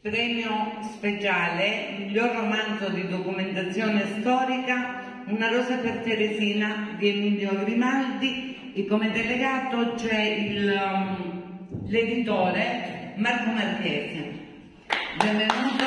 Premio speciale, miglior romanzo di documentazione storica, Una rosa per Teresina di Emilio Grimaldi, e come delegato c'è l'editore Marco Marchese. Benvenuto.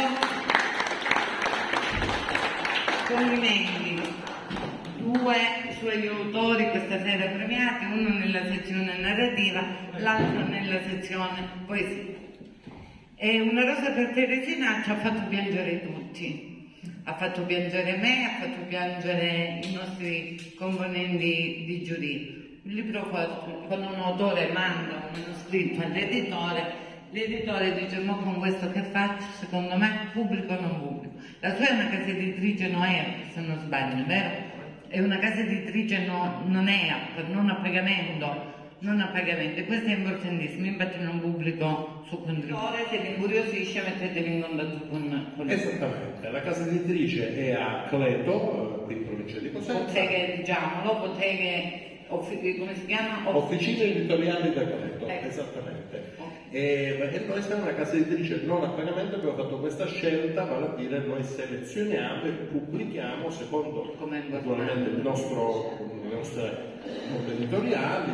Complimenti. Due suoi autori questa sera premiati, uno nella sezione narrativa, l'altro nella sezione poesia. E Una rosa per Teresina ci ha fatto piangere tutti, ha fatto piangere me, ha fatto piangere i nostri componenti di giurì. Il libro, quando un autore manda un manoscritto all'editore, l'editore dice: ma con questo che faccio? Secondo me pubblico o non pubblico. La sua è una casa editrice Noea, se non sbaglio, vero? È una casa editrice non a pagamento. Non a pagamento, e questo è importantissimo, infatti non pubblico su contributo. Se vi incuriosisce mettetevi in contatto con Esattamente, la casa editrice è a Coleto, qui in provincia di Cosenza. Botteghe, diciamolo, come si chiama? Officine editoriali da Coleto, esattamente. E noi siamo una casa editrice non a pagamento, abbiamo fatto questa scelta, vale a dire noi selezioniamo e pubblichiamo secondo naturalmente le nostre note editoriali,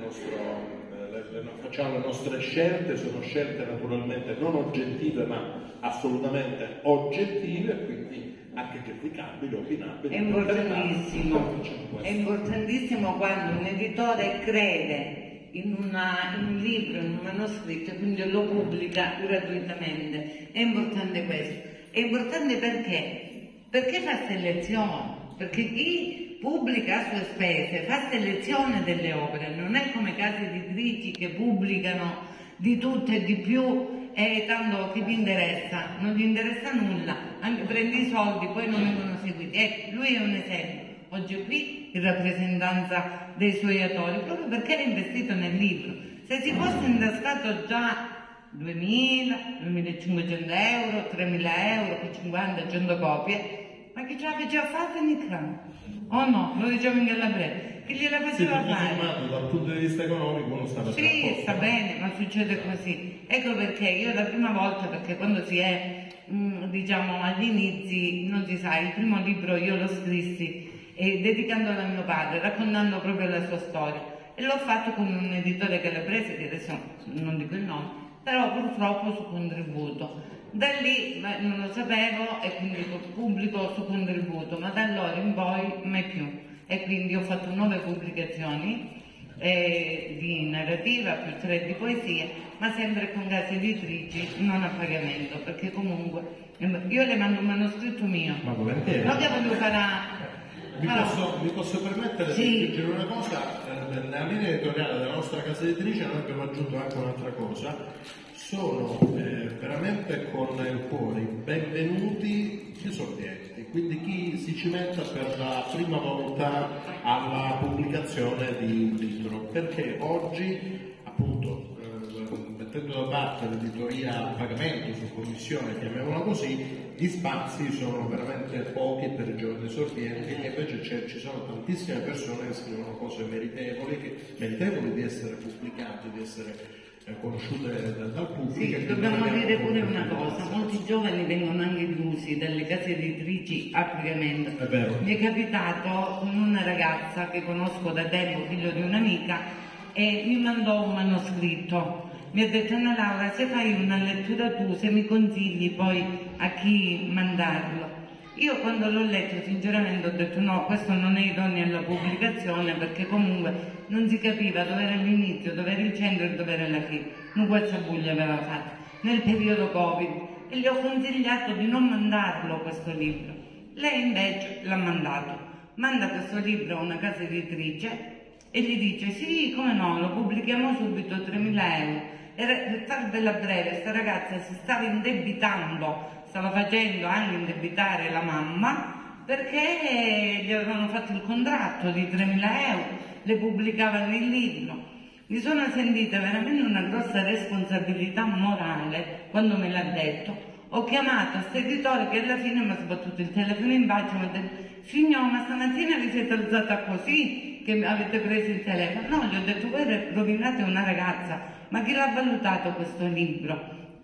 facciamo le nostre scelte, sono scelte naturalmente non oggettive ma assolutamente oggettive, quindi anche criticabili, opinabili. È importantissimo quando un editore crede in un libro, in un manoscritto, e quindi lo pubblica gratuitamente. È importante questo. È importante perché fa selezione, perché chi pubblica a sue spese fa selezione delle opere, non è come case editrici che pubblicano di tutto e di più, e tanto che ti interessa, non ti interessa nulla, anche prendi i soldi poi non vengono seguiti. Lui è un esempio. Oggi è qui in rappresentanza dei suoi autori, proprio perché era investito nel libro. Se si fosse intascato già 2.000, 2.500 euro, 3.000 euro, 50, 100 copie, ma chi ce la faceva fare Nicran? O no? Lo diciamo in calabrese. Chi gliela faceva fare? Dal punto di vista economico uno sta facendo. Sì, sta bene, ma succede così. Ecco perché io la prima volta, perché quando si è diciamo agli inizi, non si sa, il primo libro io lo scrissi dedicandolo a mio padre, raccontando proprio la sua storia, e l'ho fatto con un editore calabrese che adesso non dico il nome, però purtroppo su contributo. Da lì non lo sapevo e quindi pubblico su contributo, ma da allora in poi mai più, e quindi ho fatto 9 pubblicazioni di narrativa più 3 di poesie, ma sempre con case editrici non a pagamento, perché comunque io le mando un manoscritto mio. Ma volentieri. No, che voglio fare. Mi posso permettere di dire una cosa? Nella linea editoriale della nostra casa editrice noi abbiamo aggiunto anche un'altra cosa: sono veramente con il cuore benvenuti gli esordienti, quindi chi si cimenta per la prima volta alla pubblicazione di un libro, perché oggi appunto mettendo da parte l'editoria a pagamento su commissione, chiamiamola così, gli spazi sono veramente pochi per i giovani esordienti, e invece ci sono tantissime persone che scrivono cose meritevoli di essere pubblicate, di essere conosciute dal pubblico. Sì, dobbiamo dire pure una cosa: molti giovani vengono anche delusi dalle case editrici a pagamento. È vero. Mi è capitato con una ragazza che conosco da tempo, figlio di un'amica, e mi mandò un manoscritto. Mi ha detto: Anna Laura, se fai una lettura tu, se mi consigli poi a chi mandarlo. Io quando l'ho letto sinceramente ho detto: no, questo non è idoneo alla pubblicazione, perché comunque non si capiva dove era l'inizio, dove era il centro e dove era la fine. Un guazzabuglio aveva fatto nel periodo Covid, e gli ho consigliato di non mandarlo questo libro. Lei invece l'ha mandato. Manda questo libro a una casa editrice e gli dice: sì, come no, lo pubblichiamo subito, 3.000 euro. Per farvela breve, questa ragazza si stava indebitando, stava facendo anche indebitare la mamma, perché gli avevano fatto il contratto di 3.000 euro, le pubblicavano il libro. Mi sono sentita veramente una grossa responsabilità morale quando me l'ha detto. Ho chiamato questo editore che alla fine mi ha sbattuto il telefono in faccia e mi ha detto: signor, ma stamattina vi siete alzata così che avete preso il telefono? No, gli ho detto: voi rovinate una ragazza, ma chi l'ha valutato questo libro?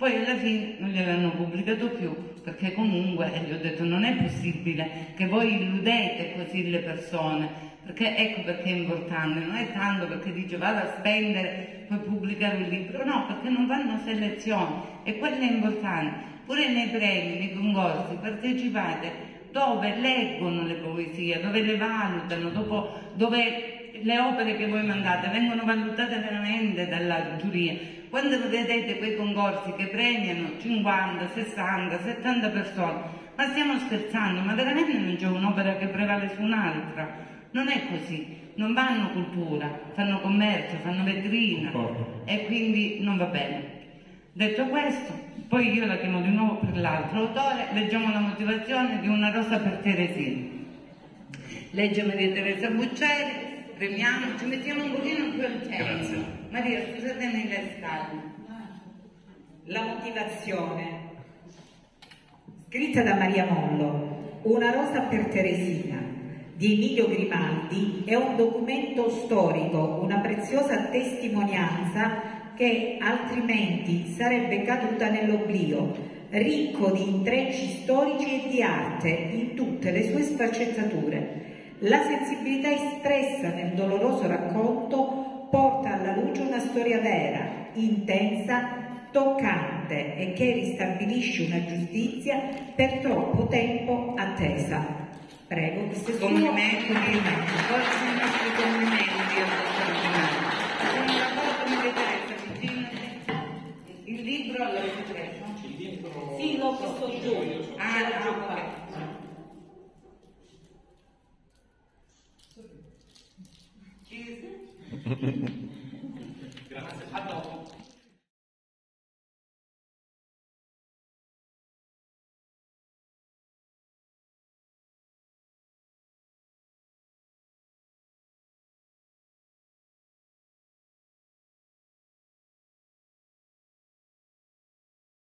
Poi alla fine non gliel'hanno pubblicato più, perché comunque gli ho detto non è possibile che voi illudete così le persone, perché ecco perché è importante, non è tanto perché dice vado a spendere per pubblicare un libro, no, perché non fanno selezione e quello è importante. Pure nei premi, nei concorsi partecipate dove leggono le poesie, dove le valutano, dove le opere che voi mandate vengono valutate veramente dalla giuria. Quando vedete quei concorsi che premiano 50, 60, 70 persone, ma stiamo scherzando, ma veramente non c'è un'opera che prevale su un'altra? Non è così, non fanno cultura, fanno commercio, fanno vetrina e quindi non va bene. Detto questo, poi io la chiamo di nuovo per l'altro autore, leggiamo la motivazione di Una rosa per Teresina. Legge Maria Teresa Buccieri, premiamo, ci mettiamo un pochino più al centro. Maria, scusatemi le spalle. La motivazione, scritta da Maria Mollo, Una rosa per Teresina, di Emilio Grimaldi, è un documento storico, una preziosa testimonianza che altrimenti sarebbe caduta nell'oblio, ricco di intrecci storici e di arte in tutte le sue sfaccettature. La sensibilità espressa nel doloroso racconto porta alla luce una storia vera, intensa, toccante e che ristabilisce una giustizia per troppo tempo attesa. Prego, questo è il suo Complimenti, forse i nostri complimenti al dottor Grimaldi. Sono d'accordo con Maria Teresa, avvicinati. Il libro l'avete preso? Il libro... Sì, l'ho posto giù. Ok. Cheese.